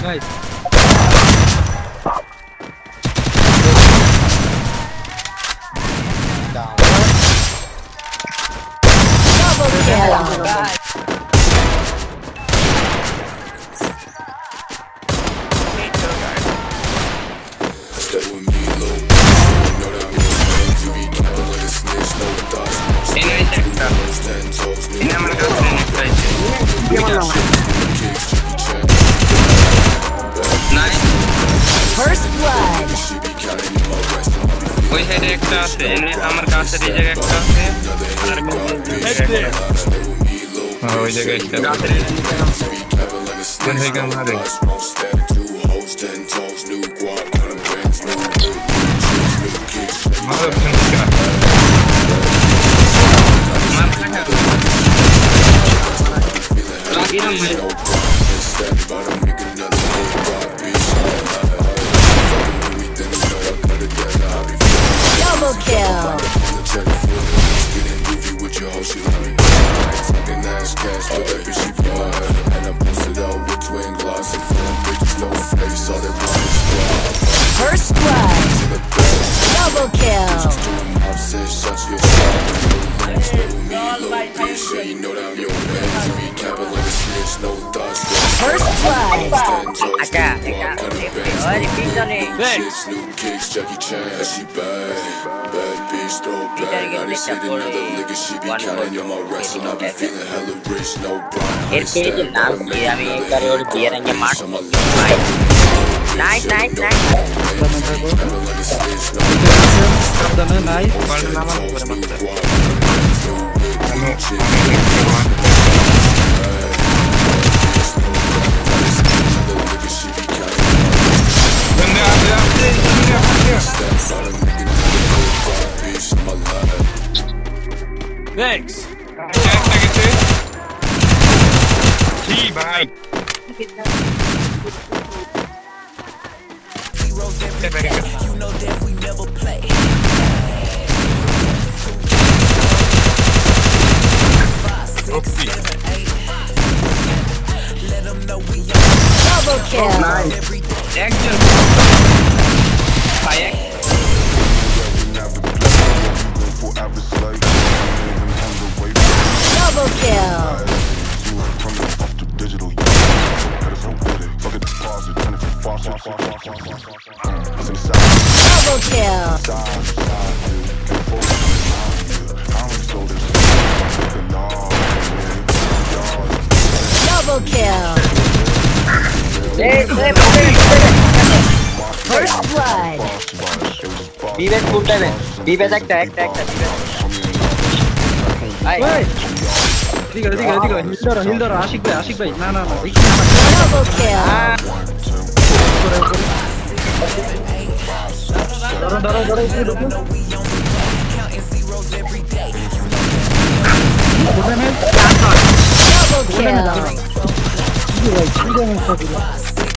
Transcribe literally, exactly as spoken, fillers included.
Nice. Down. Double kill. Ini aman kau Nice. First blood. ওই সাইডে একটা আছে এনে আমার কাছে এই জায়গায় একটা আছে আর ওই জায়গায় একটা আছে কোন জায়গায় মারে মারো ফিনিশা মার খানা লাগি না মারে Double kill. First blood. Double kill. First blood. Acá, acá. Oye, píntale. এর পেজে নাম কি আমি করে ওর বিয়ের আগে মার নাইস নাইস নাইস সাবধানে নাইস বল নামার উপরে মারতে বন্ধে আগে আগে Thanks. Check negative. Key bhai. You know that we never play. Okay. Let them know we Double kill. Action. Fire. Double kill. Double kill. Double kill. First blood. বিবেক ফুলটা দে বিবেক একটা একটা একটা বিবেক আই ঠিক আছে ঠিক আছে ঠিক আছে হিল ধরো হিল ধরো আশিক ভাই আশিক ভাই না না না Double kill. ধরো ধরো ধরো একটু ঢুকো Double kill.